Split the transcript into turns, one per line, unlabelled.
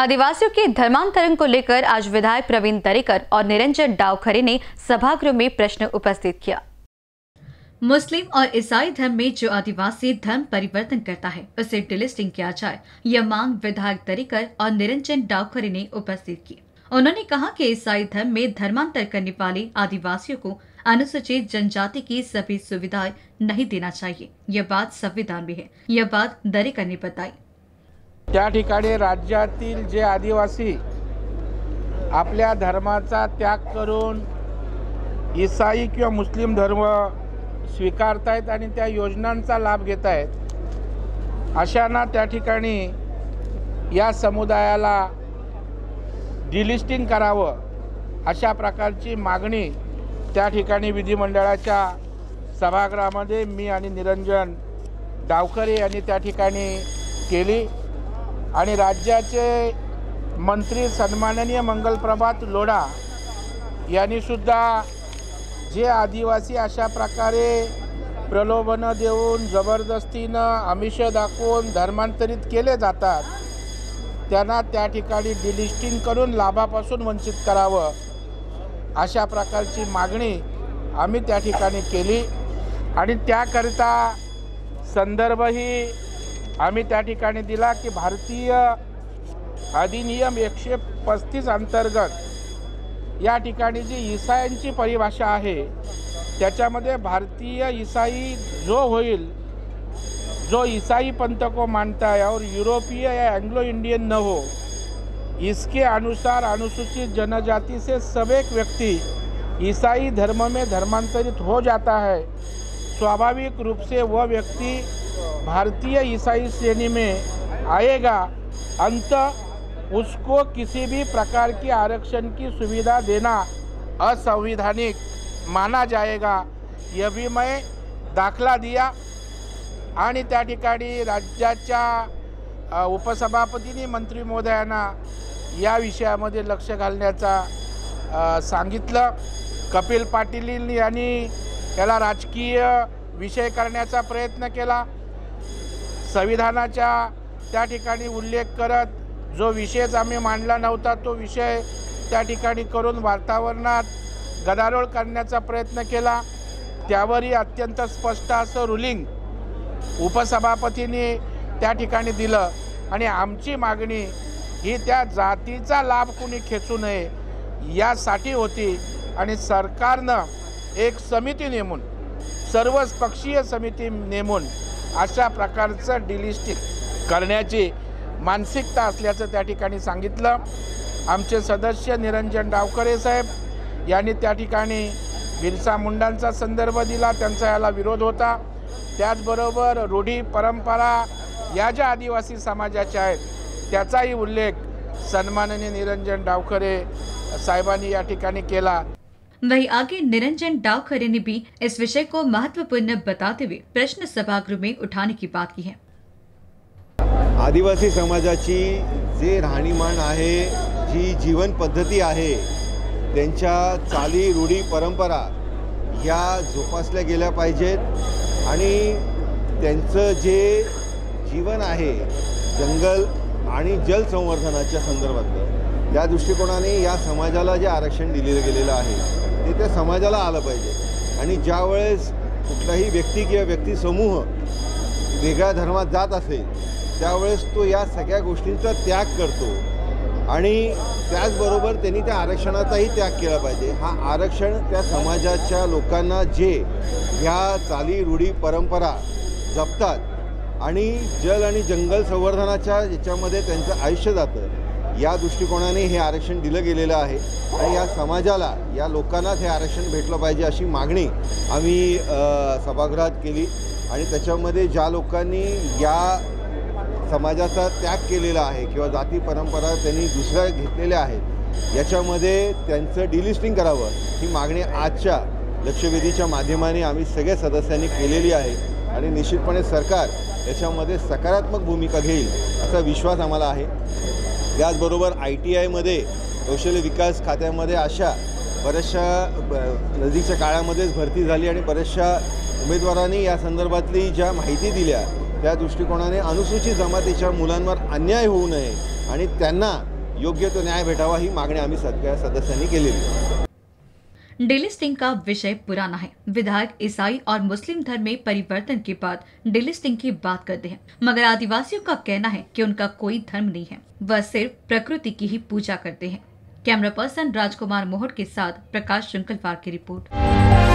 आदिवासियों के धर्मांतरण को लेकर आज विधायक प्रवीण दरेकर और निरंजन डावखरे ने सभागृह में प्रश्न उपस्थित किया। मुस्लिम और ईसाई धर्म में जो आदिवासी धर्म परिवर्तन करता है उसे डिलिस्टिंग किया जाए, यह मांग विधायक दरेकर और निरंजन डावखरे ने उपस्थित की। उन्होंने कहा कि ईसाई धर्म में धर्मांतर करने वाले आदिवासियों को अनुसूचित जनजाति की सभी सुविधाएं नहीं देना चाहिए। यह बात संविधान में है, यह बात दरेकर ने बताई।
त्या ठिकाणी राज्यातील जे आदिवासी आपल्या धर्माचा त्याग करून ईसाई किंवा मुस्लिम धर्म स्वीकारतायत आणि त्या योजनांचा लाभ घेत आहेत, अशांना त्या ठिकाणी या समुदायाला डिलिस्टिंग करावं अशा प्रकारची मागणी त्या ठिकाणी विधिमंडळाच्या सभागृहामध्ये मी आणि निरंजन डावखरे यांनी त्या ठिकाणी केली आणि राज्याचे मंत्री सन्माननीय मंगलप्रभात लोढा यांनी सुद्धा जे आदिवासी अशा प्रकारे प्रलोभन देऊन जबरदस्तीनं आमिष दाखवून धर्मांतरित केले जातात त्यांना त्या ठिकाणी डिलिस्टिंग करून लाभापासून वंचित करावं अशा प्रकारची मागणी आम्ही त्या ठिकाणी केली आणि त्याकरिता संदर्भही आम्ही त्या ठिकाणी दिला की भारतीय अधिनियम 135 अंतर्गत या ठिकाणी जी ईसायांची परिभाषा आहे त्याच्यामध्ये भारतीय ईसाई जो होईल, जो ईसाई पंथ को मानता है और यूरोपीय या एंग्लो इंडियन न हो, इसके अनुसार अनुसूचित जनजाति से सब एक व्यक्ति ईसाई धर्म में धर्मांतरित हो जाता है, स्वाभाविक रूप से वह व्यक्ति भारतीय ईसाई श्रेणी में आएगा। अंत उसको किसी भी प्रकार की आरक्षण की सुविधा देना असंवैधानिक माना जाएगा। यह भी मैं दाखला दिया आणि त्या ठिकाणी राज्याच्या उपसभापतींनी मंत्री महोदयांना या विषयामध्ये लक्ष घालण्याचा सांगितलं। कपिल पाटील यांनी याला राजकीय विषय करण्याचा प्रयत्न केला। संविधानाचा त्या ठिकाणी उल्लेख करत जो विषयच आम्ही मांडला नव्हता तो विषय त्या ठिकाणी करून वातावरणात गदारोळ करण्याचा प्रयत्न केला। त्यावरही अत्यंत स्पष्ट असं रुलिंग उपसभापतींनी त्या ठिकाणी दिलं आणि आमची मागणी ही त्या जातीचा लाभ कोणी खेचू नये यासाठी होती आणि सरकारनं एक समिती नेमून, सर्वच पक्षीय समिती नेमून अशा प्रकारचं डिलिस्टिंग करण्याची मानसिकता असल्याचं त्या ठिकाणी सांगितलं। आमचे सदस्य निरंजन डावखरे साहेब यांनी त्या ठिकाणी बिरसा मुंडांचा संदर्भ दिला, त्यांचा याला विरोध होता। त्याचबरोबर रूढी परंपरा या ज्या आदिवासी समाजाच्या आहेत त्याचाही उल्लेख सन्माननीय निरंजन डावखरे साहेबांनी या ठिकाणी केला।
वहीं आगे निरंजन डावखरे ने भी इस विषय को महत्वपूर्ण बताते हुए प्रश्न सभागृह में उठाने की बात की है।
आदिवासी समाजाची जे राहणीमान आहे, जी जीवन पद्धती आहे, त्यांच्या चाली रूढी परंपरा या जोपासल्या गेल्या पाहिजेत आणि त्यांचं जे जीवन आहे जंगल आणि जल संवर्धनाच्या संदर्भातलं त्या दृष्टिकोनाने या समाजाला जे आरक्षण दिलेलं गेलेलं आहे ते त्या समाजाला आलं पाहिजे आणि ज्यावेळेस कुठलाही व्यक्ती किंवा व्यक्ती समूह वेगळ्या धर्मात जात असेल त्यावेळेस तो या सगळ्या गोष्टींचा त्याग करतो आणि त्याचबरोबर त्यांनी त्या आरक्षणाचाही त्याग केला पाहिजे। हा आरक्षण त्या समाजाच्या लोकांना जे ह्या चाली रूढी परंपरा जपतात आणि जल आणि जंगल संवर्धनाच्या याच्यामध्ये त्यांचं आयुष्य जातं या दृष्टिकोनाने हे आरक्षण दिलं गेलेलं आहे आणि या समाजाला, या लोकांनाच हे आरक्षण भेटलं पाहिजे अशी मागणी आम्ही सभागृहात केली आणि त्याच्यामध्ये ज्या लोकांनी या समाजाचा त्याग केलेला आहे किंवा जाती परंपरा त्यांनी दुसऱ्या घेतलेल्या आहेत याच्यामध्ये त्यांचं डिलिस्टिंग करावं ही मागणी आजच्या लक्षवेधीच्या माध्यमाने आम्ही सगळ्या सदस्यांनी केलेली आहे आणि निश्चितपणे सरकार याच्यामध्ये सकारात्मक भूमिका घेईल असा विश्वास आम्हाला आहे। त्याचबरोबर ITIमध्ये कौशल्य विकास खात्यामध्ये अशा बऱ्याचशा नदीच्या काळामध्येच भरती झाली आणि बऱ्याचशा उमेदवारांनी या संदर्भातली ज्या माहिती दिल्या त्या दृष्टिकोनाने अनुसूचित जमातीच्या मुलांवर अन्याय होऊ नये आणि त्यांना योग्य तो न्याय भेटावा ही मागणी आम्ही सगळ्या सदस्यांनी केलेली आहे।
डिलिस्टिंग का विषय पुराना है। विधायक ईसाई और मुस्लिम धर्म में परिवर्तन के बाद डिलिस्टिंग की बात करते हैं, मगर आदिवासियों का कहना है कि उनका कोई धर्म नहीं है, वह सिर्फ प्रकृति की ही पूजा करते हैं। कैमरा पर्सन राजकुमार मोहट के साथ प्रकाश शुंकलवार की रिपोर्ट।